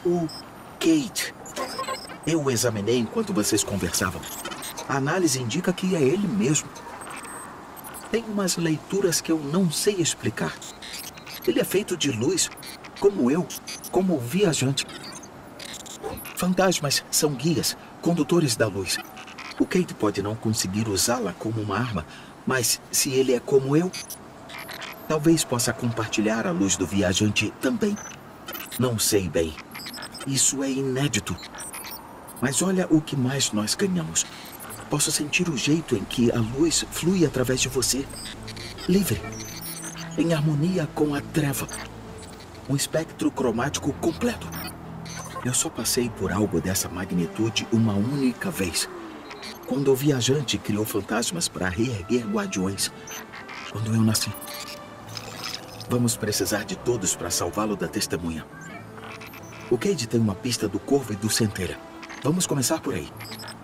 O Cade. Eu o examinei enquanto vocês conversavam. A análise indica que é ele mesmo. Tem umas leituras que eu não sei explicar. Ele é feito de luz, como eu, como viajante. Fantasmas são guias, condutores da luz. O Cade pode não conseguir usá-la como uma arma, mas se ele é como eu, talvez possa compartilhar a luz do viajante também. Não sei bem. Isso é inédito. Mas olha o que mais nós ganhamos. Posso sentir o jeito em que a luz flui através de você. Livre. Em harmonia com a treva. Um espectro cromático completo. Eu só passei por algo dessa magnitude uma única vez. Quando o viajante criou fantasmas para reerguer guardiões. Quando eu nasci. Vamos precisar de todos para salvá-lo da testemunha. O Cade tem uma pista do Corvo e do Centelha. Vamos começar por aí.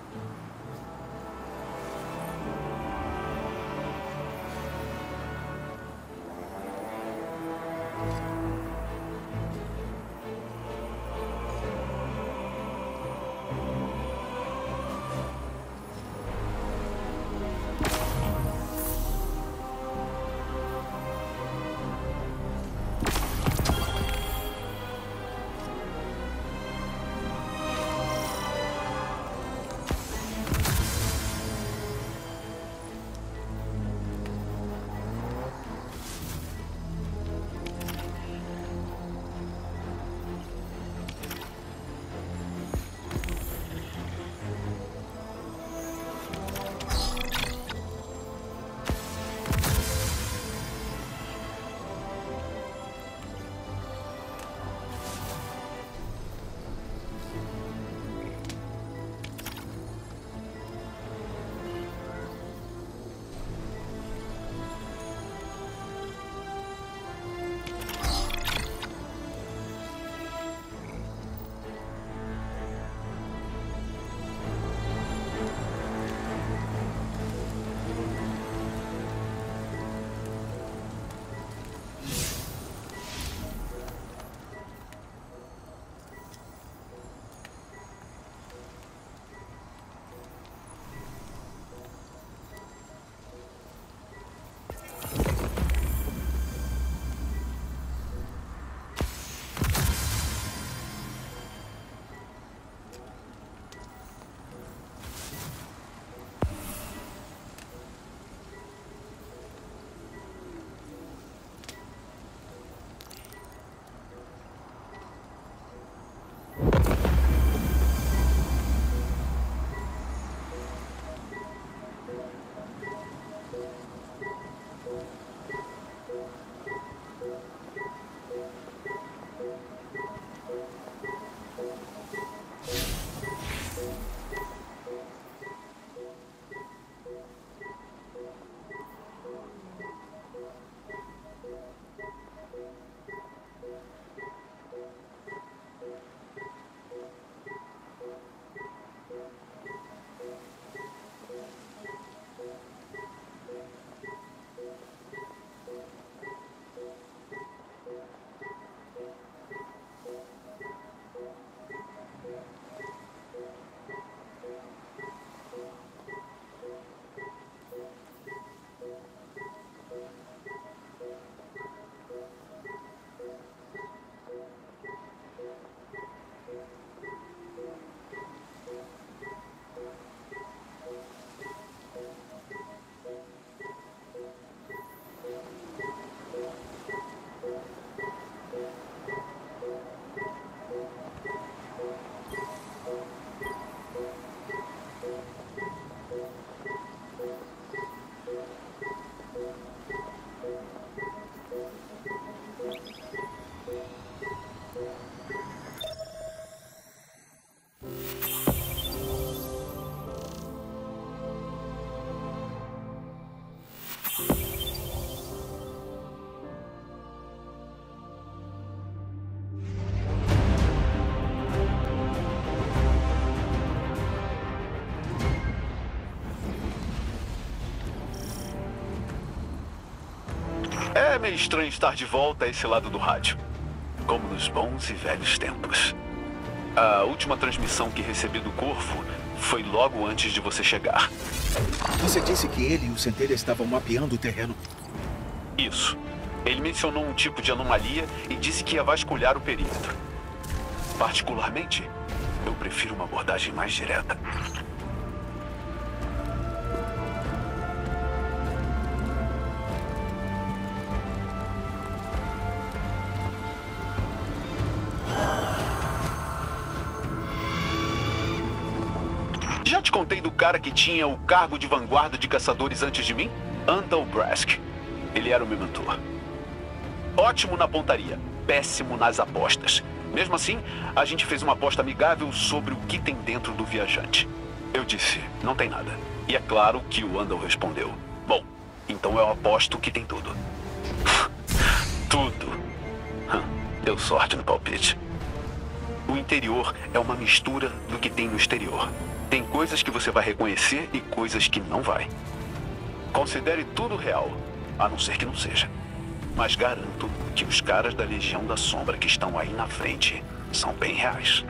É meio estranho estar de volta a esse lado do rádio, como nos bons e velhos tempos. A última transmissão que recebi do Corvo foi logo antes de você chegar. Você disse que ele e o Centelha estavam mapeando o terreno. Isso. Ele mencionou um tipo de anomalia e disse que ia vasculhar o perímetro. Particularmente, eu prefiro uma abordagem mais direta. Já te contei do cara que tinha o cargo de vanguarda de caçadores antes de mim? Andal Brask. Ele era o meu mentor. Ótimo na pontaria, péssimo nas apostas. Mesmo assim, a gente fez uma aposta amigável sobre o que tem dentro do viajante. Eu disse, não tem nada. E é claro que o Andal respondeu, bom, então eu aposto que tem tudo. Tudo. Deu sorte no palpite. O interior é uma mistura do que tem no exterior. Tem coisas que você vai reconhecer e coisas que não vai. Considere tudo real, a não ser que não seja. Mas garanto que os caras da Legião da Sombra que estão aí na frente são bem reais.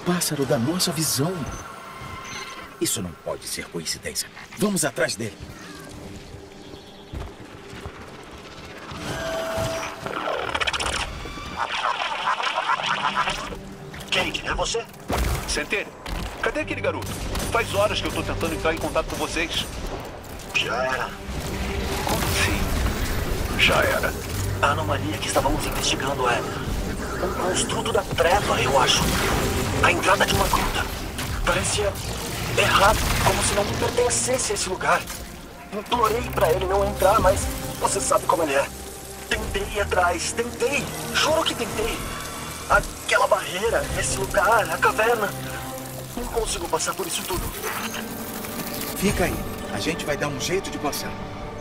pássaro da nossa visão. Isso não pode ser coincidência. Vamos atrás dele. Kate, é você? Centelha, cadê aquele garoto? Faz horas que eu tô tentando entrar em contato com vocês. Já era. Como assim? Já era. A anomalia que estávamos investigando é um construto da treva, eu acho. A entrada de uma gruta. Parecia errado, como se não me pertencesse a esse lugar. Implorei pra ele não entrar, mas você sabe como ele é. Tentei ir atrás, tentei. Juro que tentei. Aquela barreira, esse lugar, a caverna. Não consigo passar por isso tudo. Fica aí. A gente vai dar um jeito de passar.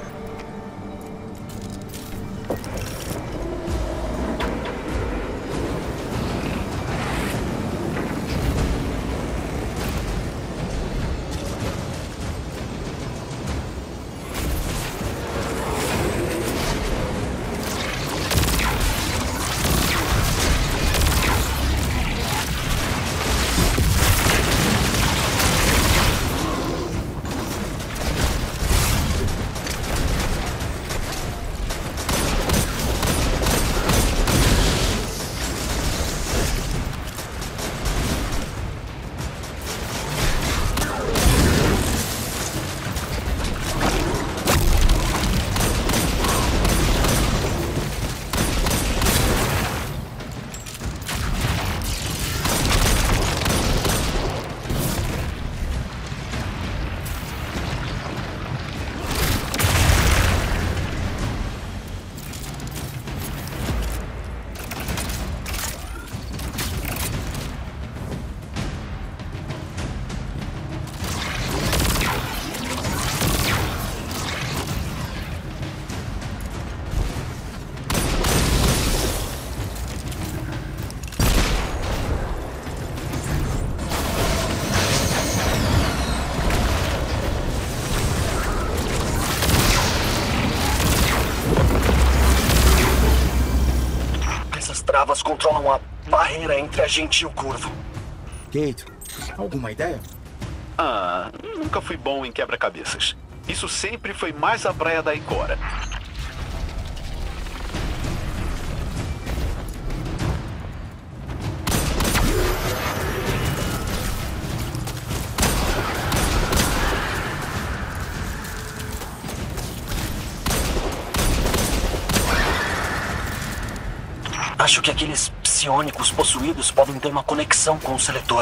Travas controlam a barreira entre a gente e o curvo. Kate, alguma ideia? Nunca fui bom em quebra-cabeças. Isso sempre foi mais a praia da Ikora. Acho que aqueles psionicos possuídos podem ter uma conexão com o seletor.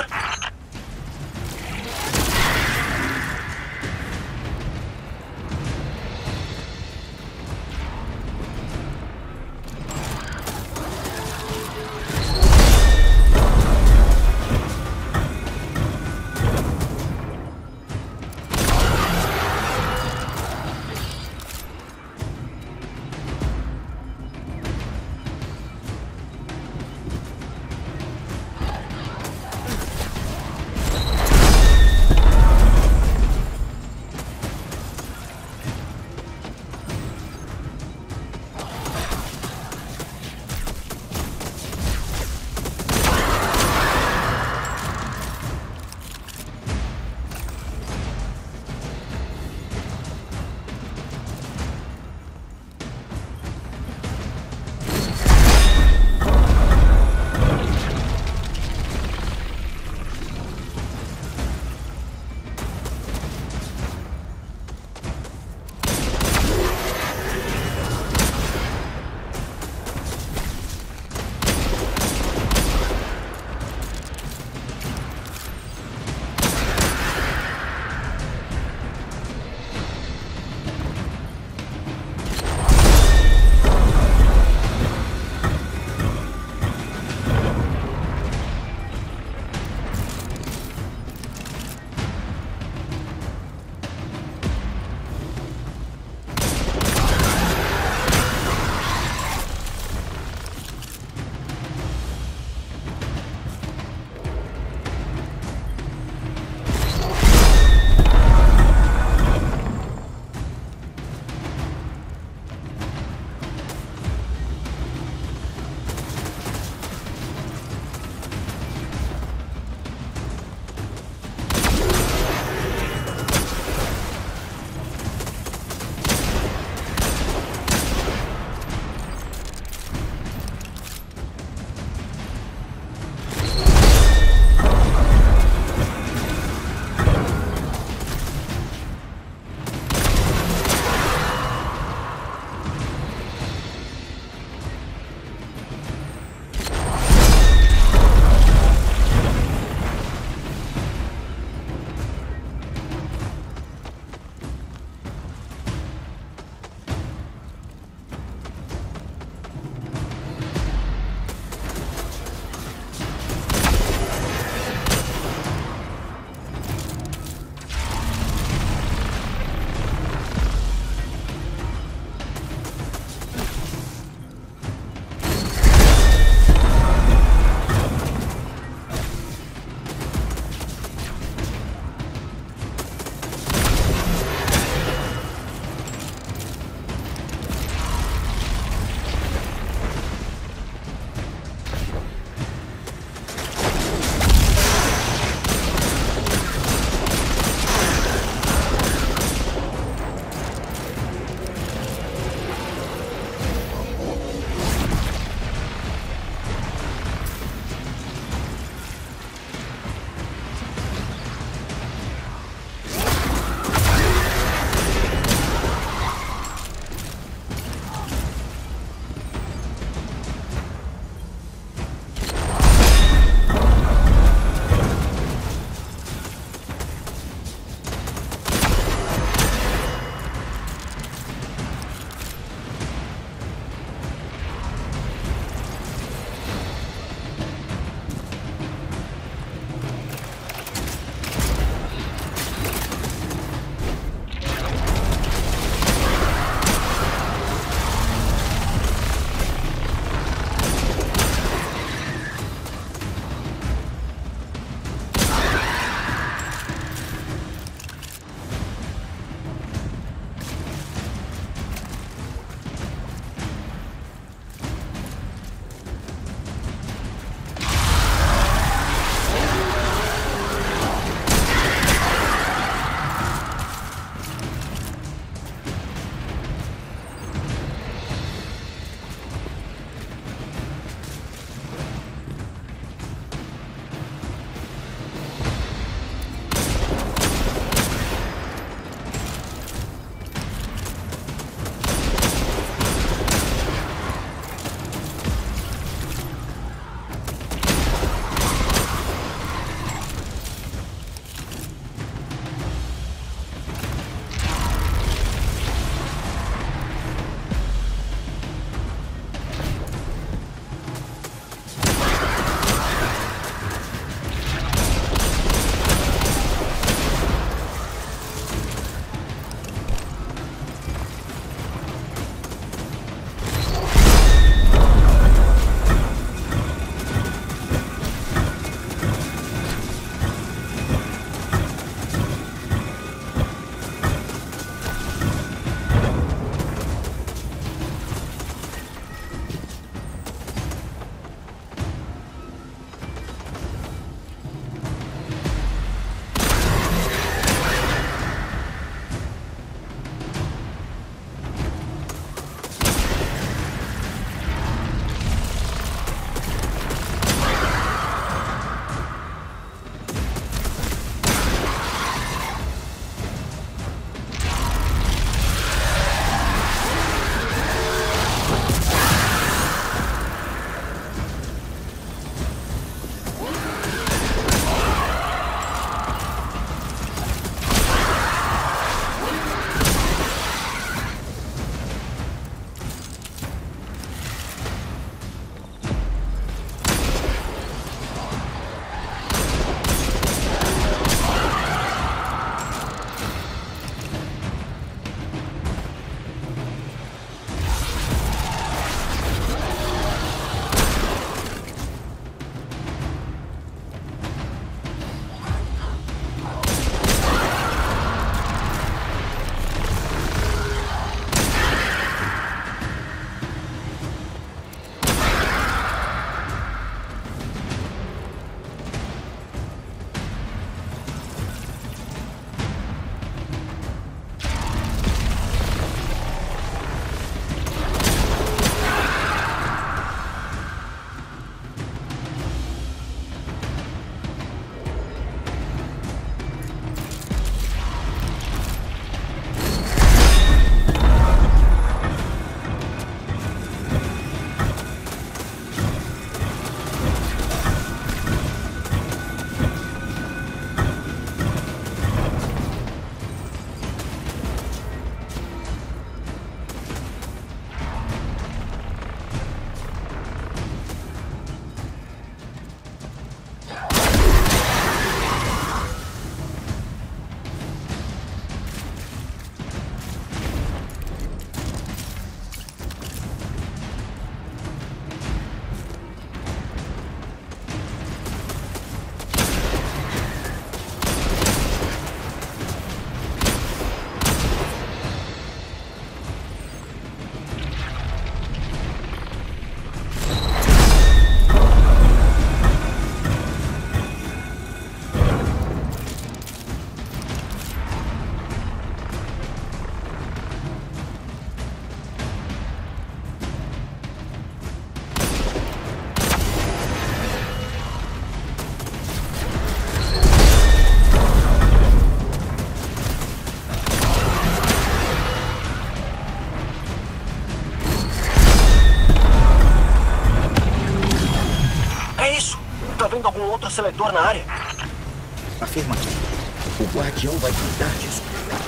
vendo algum outro seletor na área? Afirmativo. O guardião vai cuidar disso.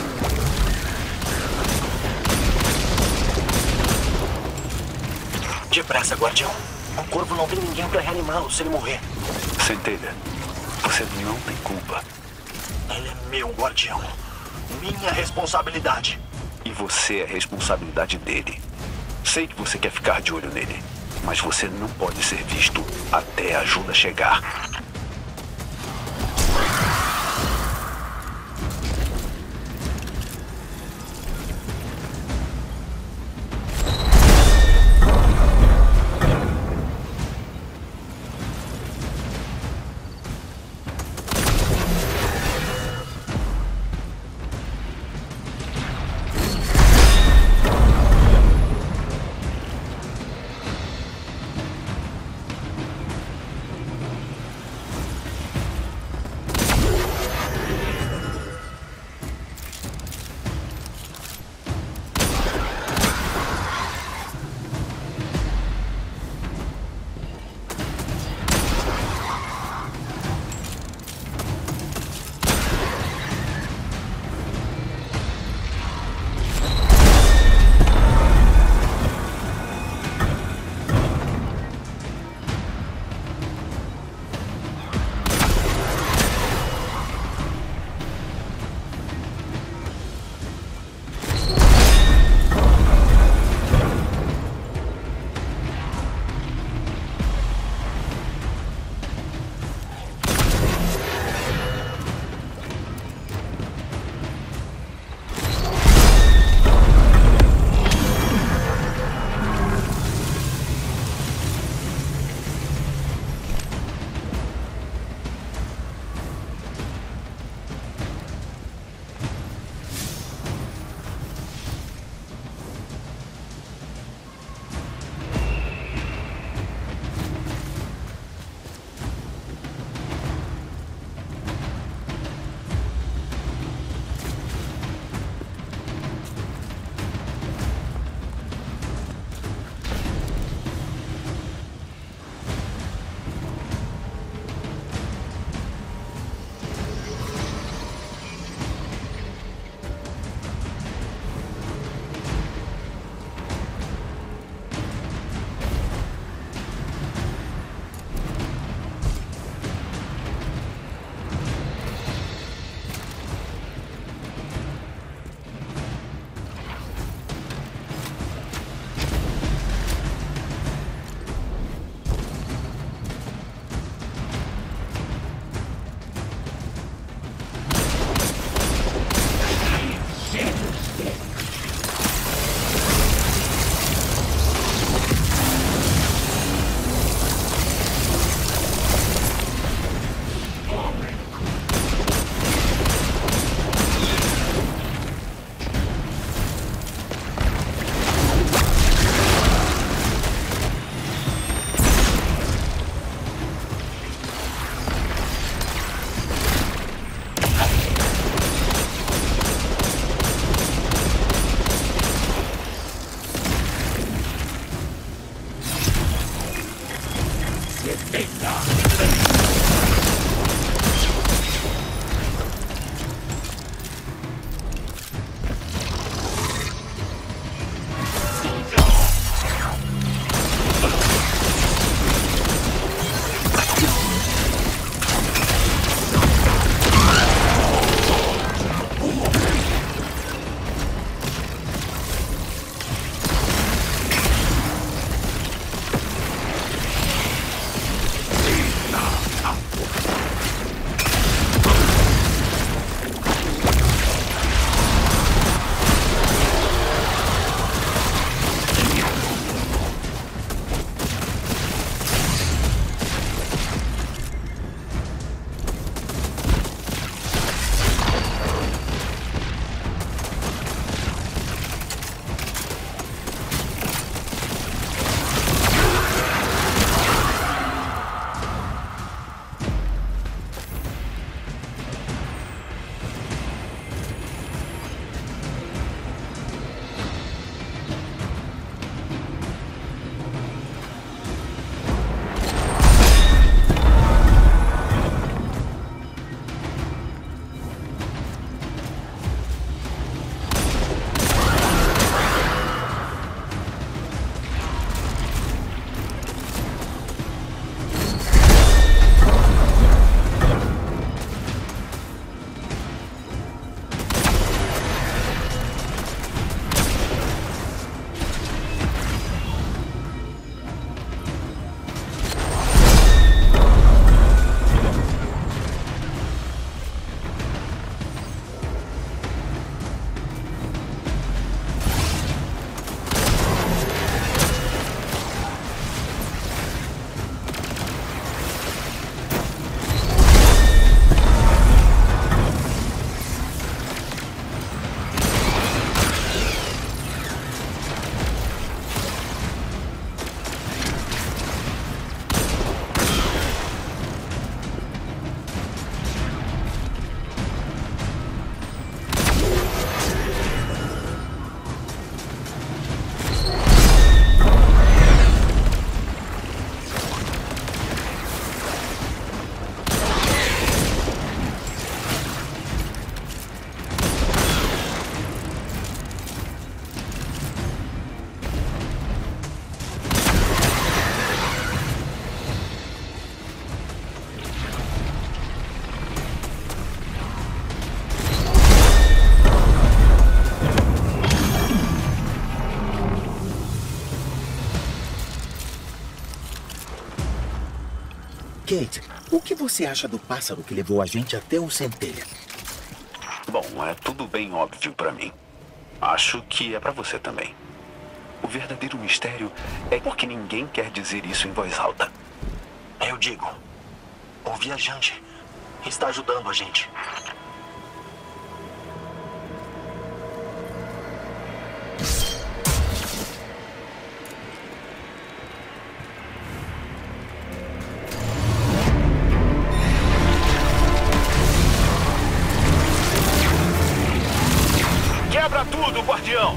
Depressa, guardião. O corvo não tem ninguém pra reanimá-lo se ele morrer. Centelha, você não tem culpa. Ele é meu guardião. Minha responsabilidade. E você é responsabilidade dele. Sei que você quer ficar de olho nele, mas você não pode ser visto até a ajuda chegar. Kate, o que você acha do pássaro que levou a gente até o Centelha? Bom, é tudo bem óbvio pra mim. Acho que é pra você também. O verdadeiro mistério é porque ninguém quer dizer isso em voz alta. Eu digo, o viajante está ajudando a gente. Quebra tudo, guardião!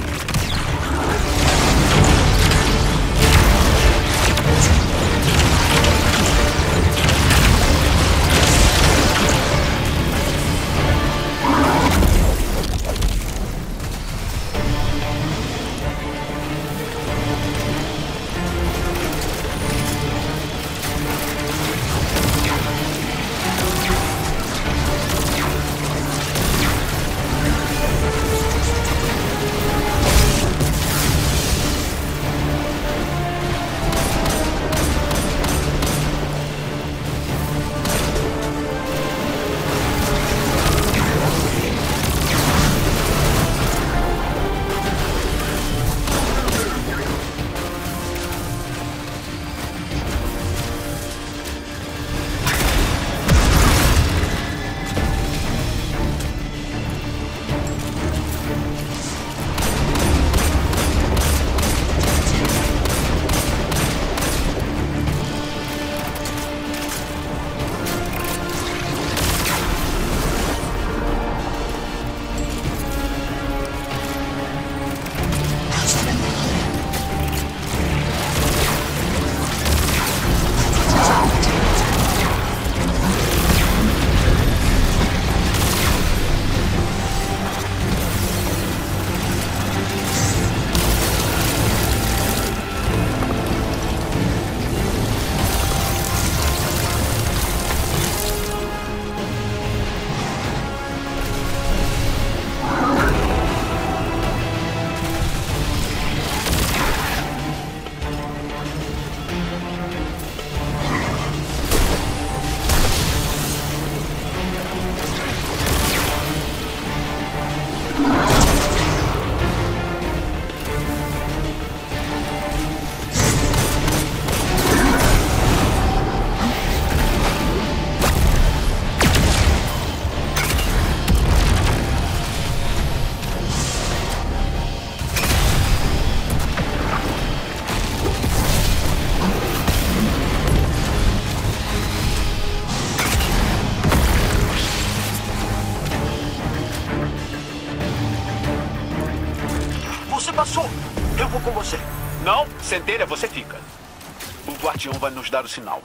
Passou! Eu vou com você. Não, Centelha, você fica. O guardião vai nos dar o sinal.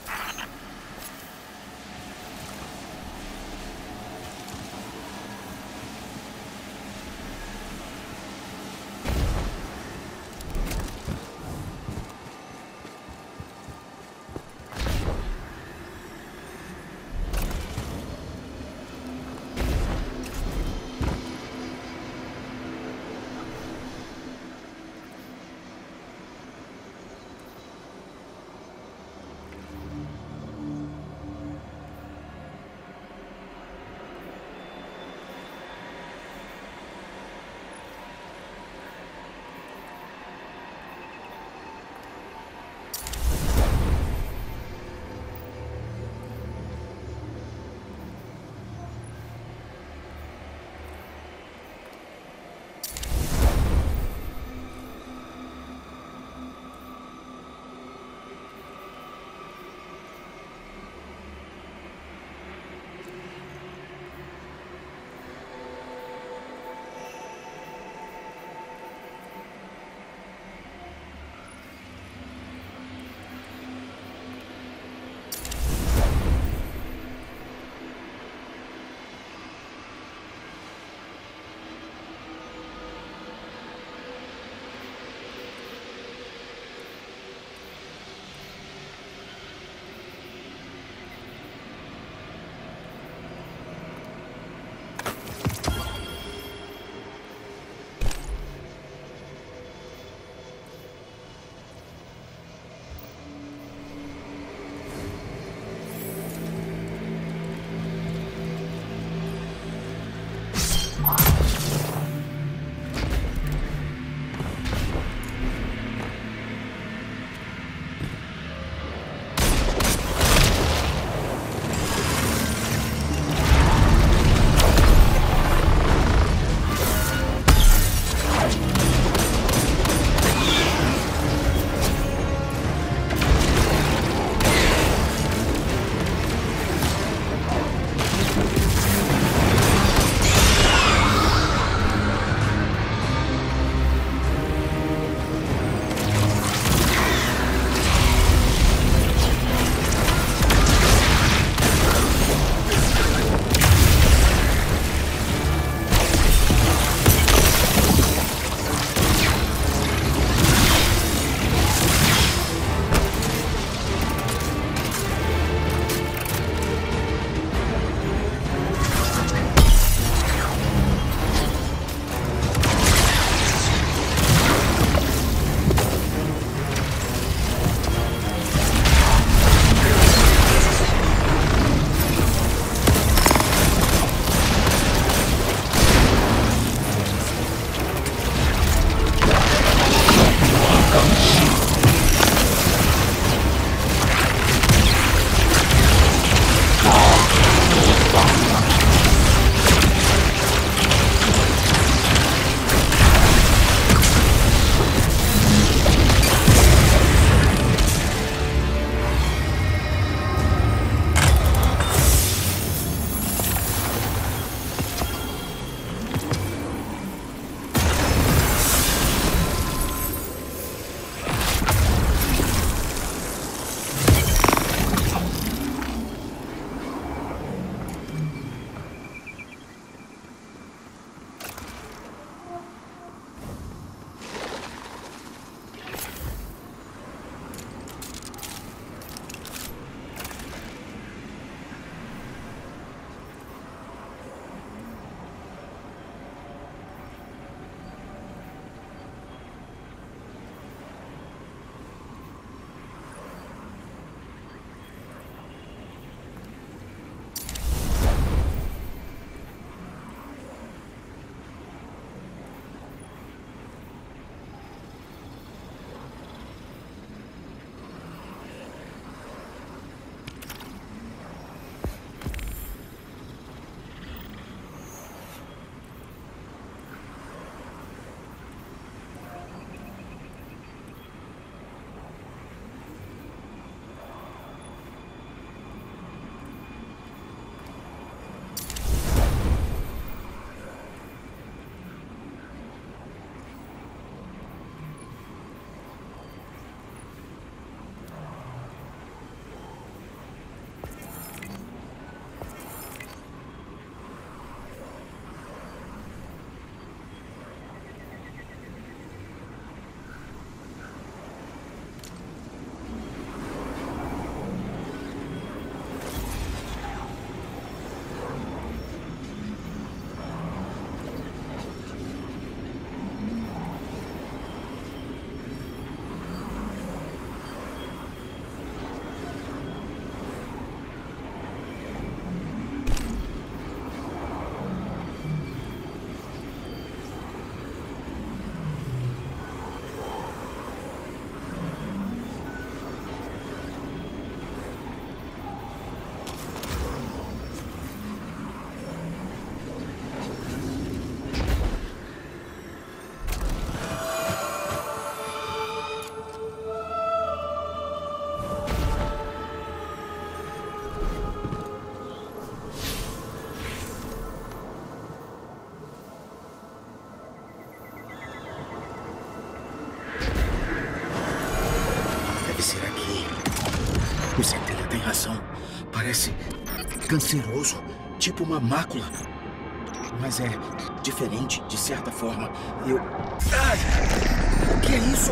O Centelha tem razão. Parece canceroso, tipo uma mácula. Mas é diferente, de certa forma. Ai! O que é isso?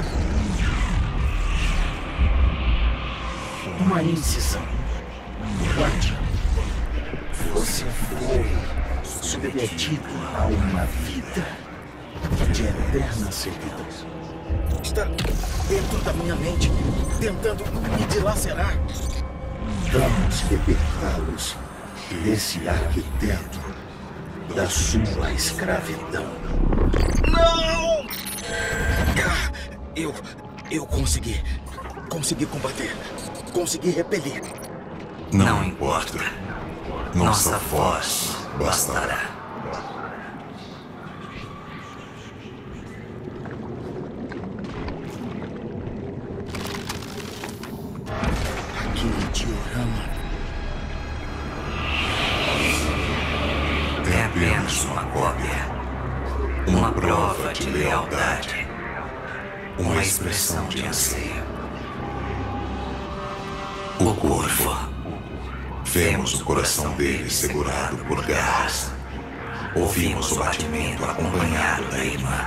Uma incisão. Guarde. Você foi submetido a uma vida de eterna servidão. Está dentro da minha mente, tentando me dilacerar. Vamos libertá-los desse arquiteto da sua escravidão. Não! Eu consegui. Consegui combater. Consegui repelir. Não importa. Nossa voz bastará. Aquele diorama é apenas uma cópia. Uma prova de lealdade. Uma expressão de anseio. O corvo. Vemos o coração dele segurado por garras. Ouvimos o batimento acompanhado da irmã.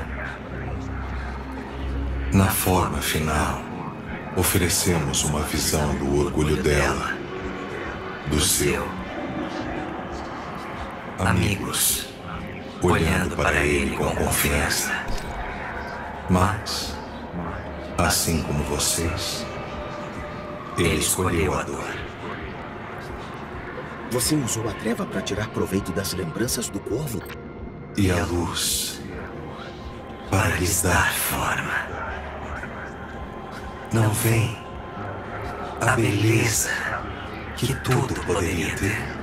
Na forma final, oferecemos uma visão do orgulho dela, do seu. Amigos, olhando para ele com confiança. Mas, assim como vocês, ele escolheu a dor. Você usou a treva para tirar proveito das lembranças do corvo? E a luz para lhes dar forma. Não vem a beleza que tudo poderia ter?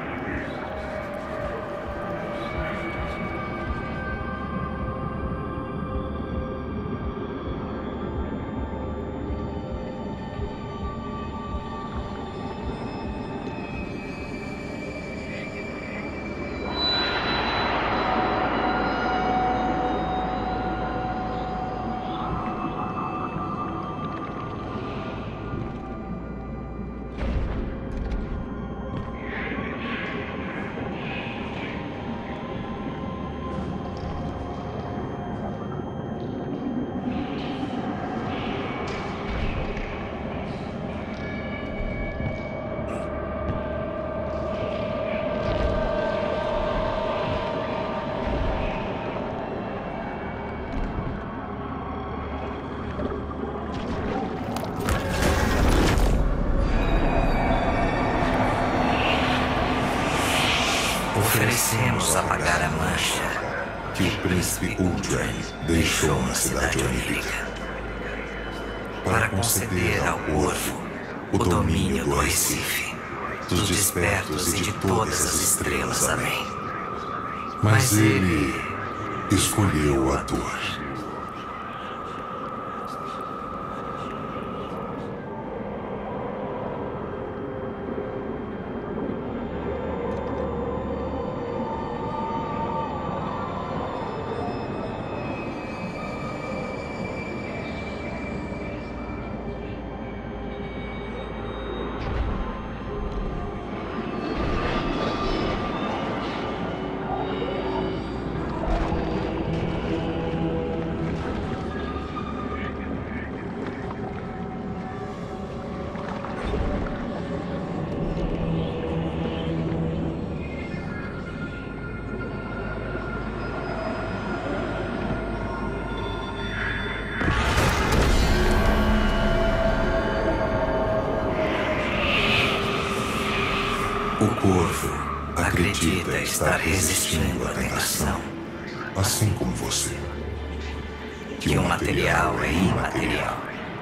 Oferecemos apagar a mancha que o príncipe Uldren deixou na cidade onírica, para conceder ao corvo o domínio do Recife, dos despertos e de todas as estrelas. Amém. Mas ele escolheu a dor. O corvo acredita estar resistindo à tentação, assim como você. Que o material é imaterial.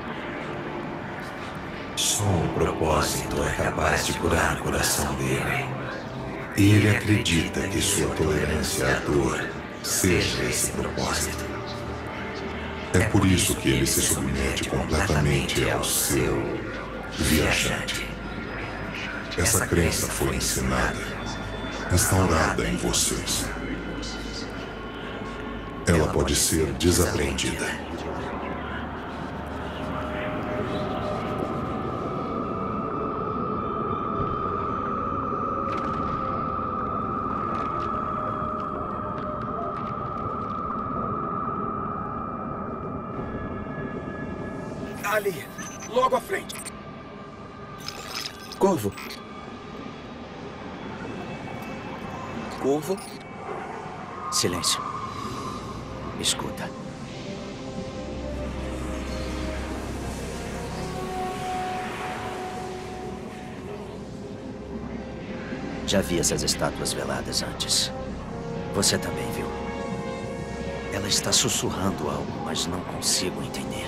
Só o propósito é capaz de curar o coração dele. E ele acredita que sua tolerância à dor seja esse propósito. É por isso que ele se submete completamente ao seu viajante. Essa crença foi ensinada, instaurada em vocês. Ela pode ser desaprendida. Ali, logo à frente. Corvo. Corvo. Silêncio. Escuta. Já vi essas estátuas veladas antes. Você também viu. Ela está sussurrando algo, mas não consigo entender.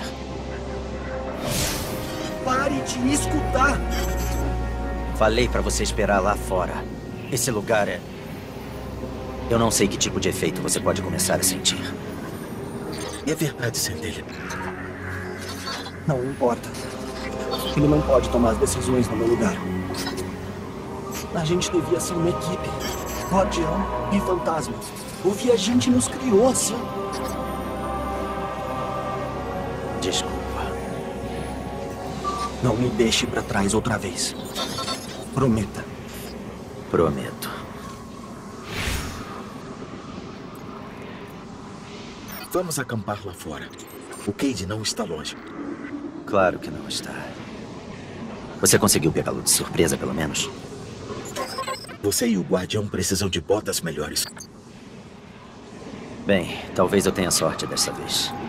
Pare de escutar! Falei pra você esperar lá fora. Esse lugar é... Eu não sei que tipo de efeito você pode começar a sentir. É verdade, Centelha. Não importa. Ele não pode tomar as decisões no meu lugar. A gente devia ser uma equipe. Guardião e fantasma. O viajante nos criou assim. Desculpa. Não me deixe pra trás outra vez. Prometa. Prometo. Vamos acampar lá fora. O Cade não está longe. Claro que não está. Você conseguiu pegá-lo de surpresa, pelo menos? Você e o Guardião precisam de botas melhores. Bem, talvez eu tenha sorte dessa vez.